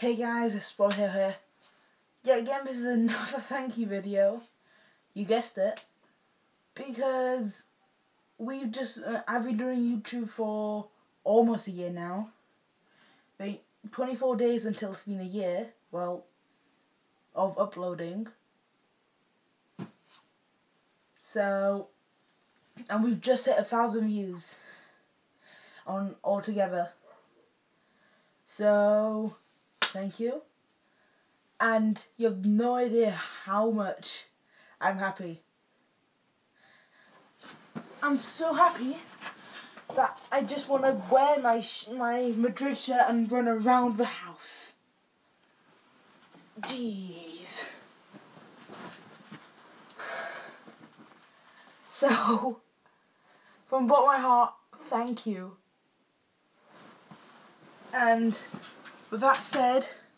Hey guys, it's Bob here. Yeah, again, this is another thank you video. You guessed it. Because I've been doing YouTube for almost a year now. 24 days until it's been a year, well, of uploading. So, and we've just hit 1,000 views on altogether. So, thank you. And you have no idea how much I'm happy. I'm so happy that I just want to wear my Madrid shirt and run around the house. Jeez. So, from the bottom of my heart, thank you. And with that said,